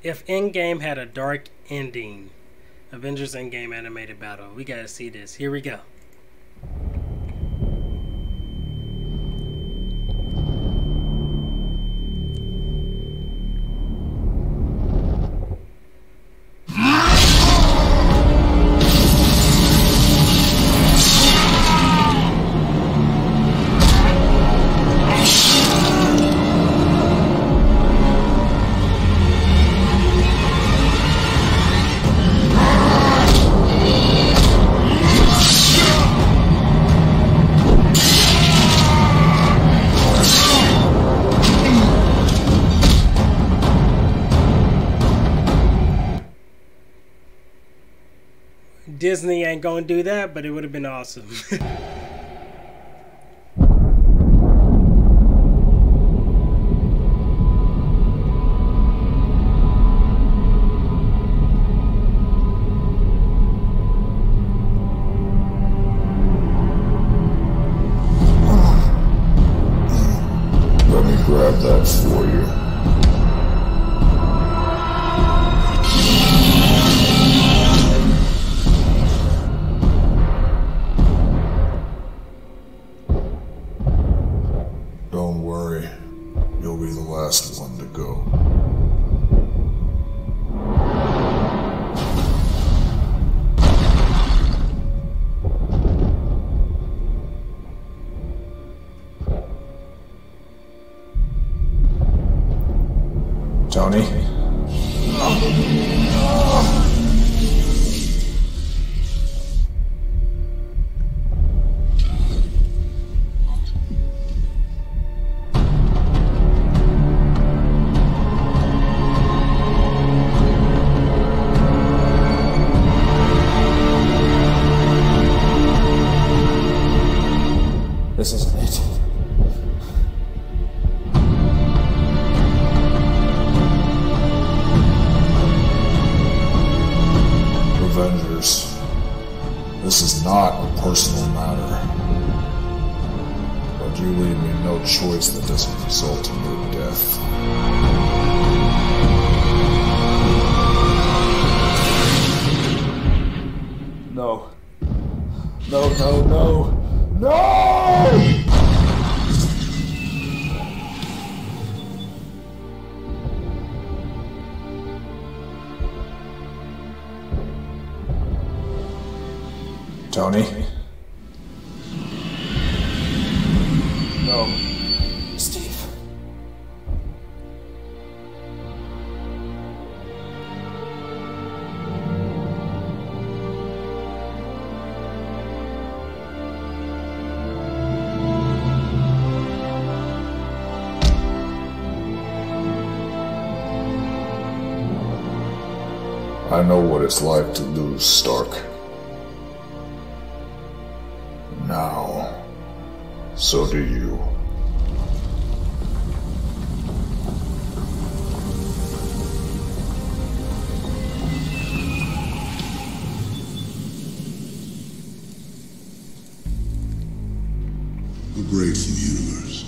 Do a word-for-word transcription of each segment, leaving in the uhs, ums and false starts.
If Endgame had a dark ending, Avengers Endgame animated battle. We gotta see this. Here we go. Disney ain't gonna do that, but it would have been awesome. Let me grab that for you. Don't worry, you'll be the last one to go. Tony? This isn't it. Avengers, this is not a personal matter. But you leave me no choice that doesn't result in your death. No. No, no, no. No! Tony? No. Steve. I know what it's like to lose, Stark. Now, so do you. A grateful universe.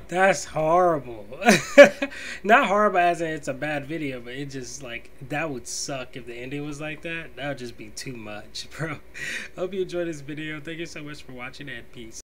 That's horrible. Not horrible as in it's a bad video, but it just like that would suck if the ending was like that. That would just be too much, bro. Hope you enjoyed this video. Thank you so much for watching and peace.